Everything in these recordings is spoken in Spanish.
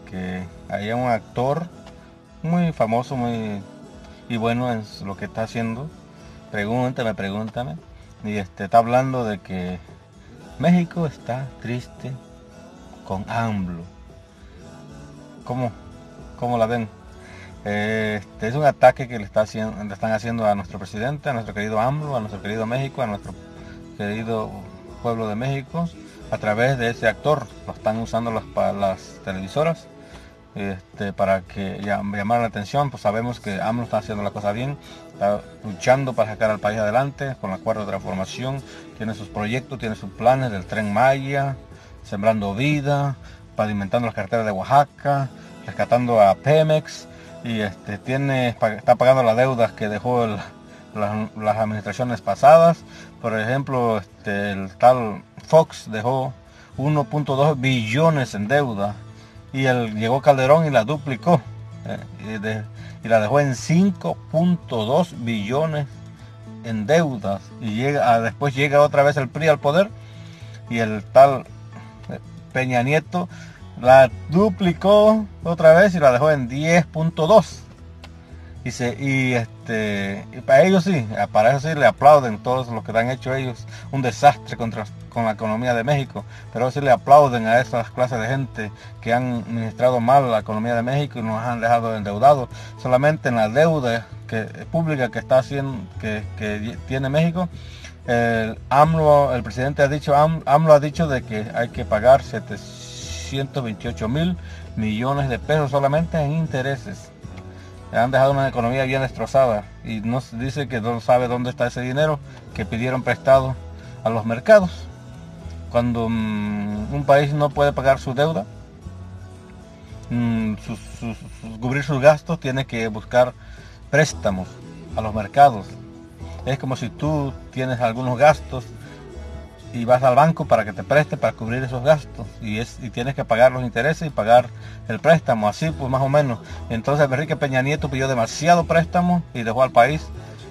que haya un actor muy famoso, muy y bueno en lo que está haciendo. Pregúntame. Y está hablando de que México está triste con AMLO. ¿Cómo, cómo la ven? Es un ataque que le están haciendo a nuestro presidente, a nuestro querido AMLO, a nuestro querido México, a nuestro querido pueblo de México, a través de ese actor. Lo están usando las televisoras para que llamar la atención. Pues sabemos que AMLO está haciendo la cosa bien, está luchando para sacar al país adelante con la cuarta transformación, tiene sus proyectos, tiene sus planes del Tren Maya, sembrando vida, pavimentando las carreteras de Oaxaca, rescatando a Pemex, y está pagando las deudas que dejó las administraciones pasadas. Por ejemplo, el tal Fox dejó 1.2 billones en deuda, y llegó Calderón y la duplicó, y la dejó en 5.2 billones en deudas, y después llega otra vez el PRI al poder, y el tal Peña Nieto la duplicó otra vez y la dejó en 10.2. Y para ellos sí, para eso sí le aplauden todos lo que han hecho ellos, un desastre con la economía de México, pero sí le aplauden a esas clases de gente que han administrado mal la economía de México y nos han dejado endeudados. Solamente en la deuda pública que está haciendo, que tiene México, el presidente AMLO ha dicho de que hay que pagar 728 mil millones de pesos solamente en intereses. Han dejado una economía bien destrozada, y nos dice que no sabe dónde está ese dinero que pidieron prestado a los mercados. Cuando un país no puede pagar su deuda, cubrir sus gastos, tiene que buscar préstamos a los mercados. Es como si tú tienes algunos gastos y vas al banco para que te preste para cubrir esos gastos, y tienes que pagar los intereses y pagar el préstamo, así pues más o menos. Entonces Enrique Peña Nieto pidió demasiado préstamo y dejó al país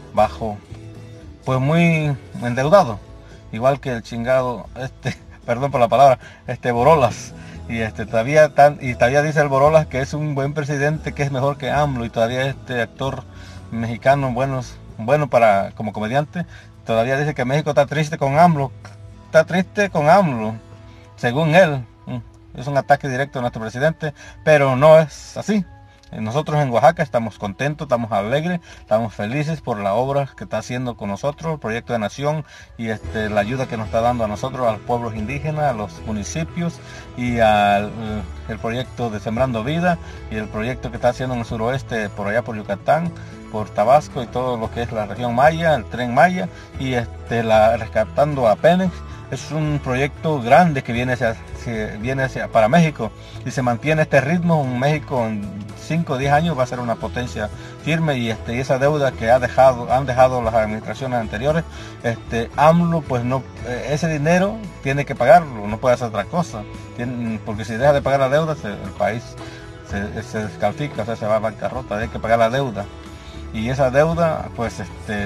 pues muy endeudado, igual que el chingado perdón por la palabra, Borolas. Y todavía dice el Borolas que es un buen presidente, que es mejor que AMLO, y todavía este actor mexicano bueno como comediante, todavía dice que México está triste con AMLO. Está triste con AMLO, según él. Es un ataque directo a nuestro presidente, pero no es así. Nosotros en Oaxaca estamos contentos, estamos alegres, estamos felices por la obra que está haciendo con nosotros, el proyecto de nación, y la ayuda que nos está dando a nosotros, a los pueblos indígenas, a los municipios, y el proyecto de Sembrando Vida, y el proyecto que está haciendo en el suroeste, por allá por Yucatán, por Tabasco y todo lo que es la región Maya, el Tren Maya, y rescatando a Pemex. Es un proyecto grande que viene para México, y se mantiene este ritmo. México en 5 o 10 años va a ser una potencia firme, y esa deuda que han dejado las administraciones anteriores, AMLO pues no, ese dinero tiene que pagarlo, no puede hacer otra cosa, porque si deja de pagar la deuda el país se descalifica, o sea, se va a bancarrota. Hay que pagar la deuda, y esa deuda pues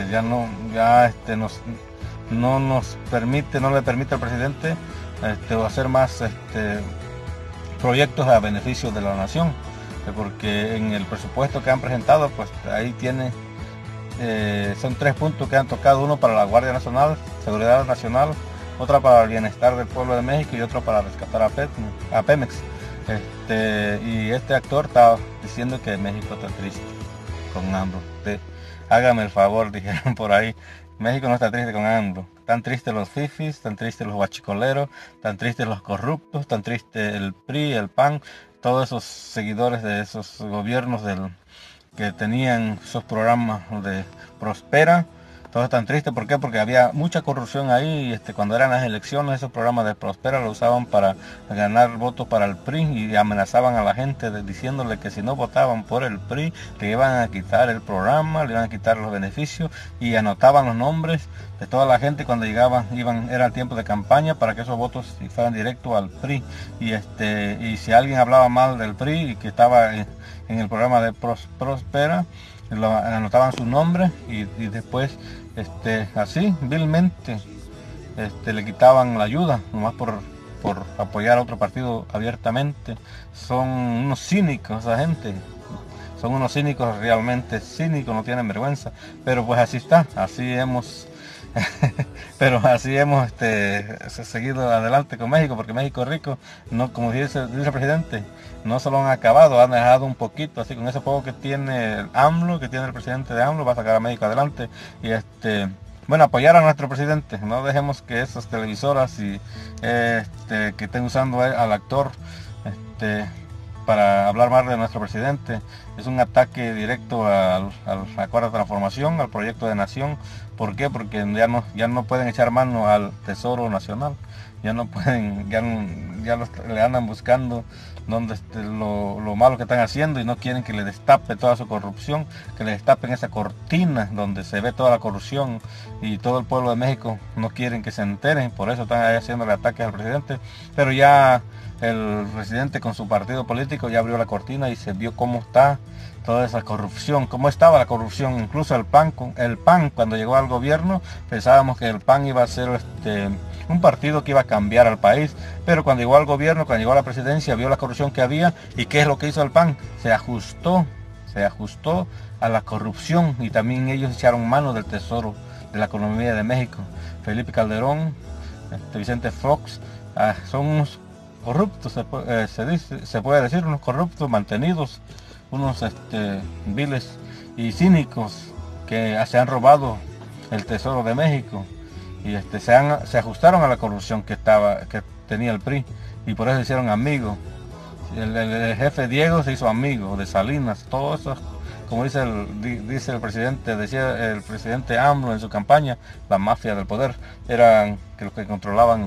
no le permite al presidente hacer más proyectos a beneficio de la nación, porque en el presupuesto que han presentado, pues ahí son 3 puntos que han tocado: uno para la Guardia Nacional, Seguridad Nacional, otra para el bienestar del pueblo de México, y otro para rescatar a Pemex. Y este actor está diciendo que México está triste con AMLO. Hágame el favor, dijeron por ahí. México no está triste con AMLO. Tan tristes los fifis, tan tristes los guachicoleros, tan tristes los corruptos, tan triste el PRI, el PAN, todos esos seguidores de esos gobiernos que tenían esos programas de Prospera. Todos están tristes. ¿Por qué? Porque había mucha corrupción ahí, y cuando eran las elecciones, esos programas de Prospera lo usaban para ganar votos para el PRI, y amenazaban a la gente diciéndole que si no votaban por el PRI le iban a quitar el programa, le iban a quitar los beneficios, y anotaban los nombres de toda la gente cuando era el tiempo de campaña, para que esos votos fueran directos al PRI. Y si alguien hablaba mal del PRI y que estaba en el programa de Prospera, anotaban su nombre, y después así vilmente le quitaban la ayuda, nomás por apoyar a otro partido abiertamente. Son unos cínicos esa gente. Son unos cínicos, realmente cínicos, no tienen vergüenza. Pero pues así está, así hemos pero así hemos seguido adelante con México, porque México es rico, no, como dice el presidente, no se lo han acabado, han dejado un poquito, así con ese poco que tiene el AMLO, que tiene el presidente de AMLO, va a sacar a México adelante. Y bueno, apoyar a nuestro presidente, no dejemos que esas televisoras que estén usando al actor para hablar mal de nuestro presidente. Es un ataque directo a la cuarta transformación, al proyecto de nación. ¿Por qué? Porque ya no pueden echar mano al tesoro nacional, ya no pueden, le andan buscando lo malo que están haciendo, y no quieren que le destape toda su corrupción, que le destapen esa cortina donde se ve toda la corrupción, y todo el pueblo de México no quieren que se enteren, por eso están ahí haciéndole ataques al presidente. Pero ya el presidente con su partido político ya abrió la cortina y se vio cómo está toda esa corrupción, cómo estaba la corrupción. Incluso el PAN cuando llegó al gobierno, pensábamos que el PAN iba a ser un partido que iba a cambiar al país, pero cuando llegó al gobierno, cuando llegó a la presidencia, vio la corrupción que había. ¿Y qué es lo que hizo el PAN? Se ajustó a la corrupción, y también ellos echaron mano del tesoro de la economía de México. Felipe Calderón, Vicente Fox, son unos corruptos, se puede decir, unos corruptos mantenidos, unos viles y cínicos que se han robado el tesoro de México, y se ajustaron a la corrupción que tenía el PRI, y por eso se hicieron amigos. El jefe Diego se hizo amigo de Salinas. Todo eso, como dice el presidente, decía el presidente AMLO en su campaña, la mafia del poder eran los que controlaban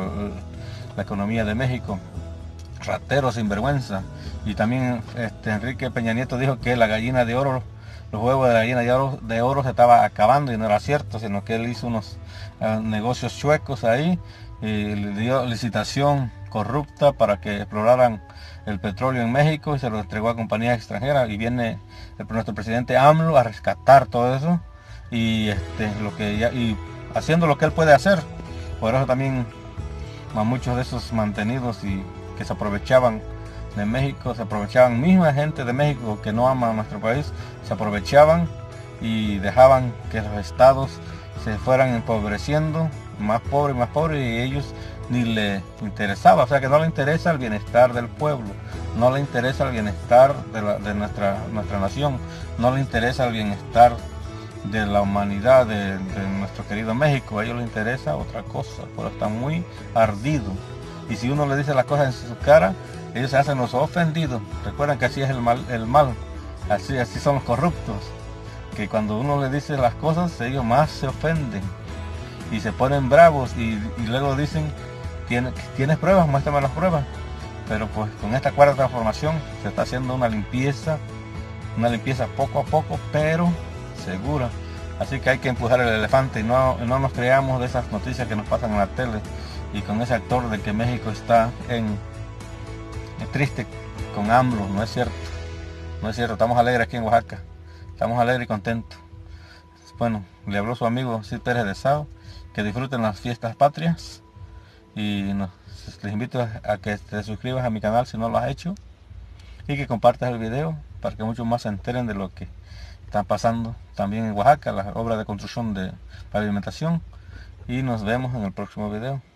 la economía de México. Rateros sin vergüenza. Y también Enrique Peña Nieto dijo que la gallina de oro, los huevos de la gallina de oro se estaba acabando, y no era cierto, sino que él hizo unos negocios chuecos ahí, y le dio licitación corrupta para que exploraran el petróleo en México, y se lo entregó a compañías extranjeras, y viene nuestro presidente AMLO a rescatar todo eso, y haciendo lo que él puede hacer. Por eso también a muchos de esos mantenidos y que se aprovechaban de México, se aprovechaban, misma gente de México que no ama a nuestro país, se aprovechaban y dejaban que los estados se fueran empobreciendo, más pobres, y ellos ni le interesaba. O sea, que no le interesa el bienestar del pueblo, no le interesa el bienestar de nuestra nación, no le interesa el bienestar de la humanidad, de nuestro querido México. A ellos les interesa otra cosa, pero están muy ardidos. Y si uno le dice las cosas en su cara, ellos se hacen los ofendidos. Recuerden que así es el mal. Así son los corruptos, que cuando uno le dice las cosas, ellos más se ofenden y se ponen bravos, y luego dicen: ¿tienes pruebas? Muéstrame las pruebas. Pero pues con esta cuarta transformación se está haciendo una limpieza poco a poco, pero segura. Así que hay que empujar el elefante, y no nos creamos de esas noticias que nos pasan en la tele, y con ese actor de que México está triste con AMLO. No es cierto, estamos alegres aquí en Oaxaca, estamos alegres y contentos. Bueno, le habló su amigo Cid Pérez de Sao. Que disfruten las fiestas patrias, y les invito a que te suscribas a mi canal si no lo has hecho, y que compartas el video para que muchos más se enteren de lo que están pasando también en Oaxaca, las obras de construcción de pavimentación. Y nos vemos en el próximo video.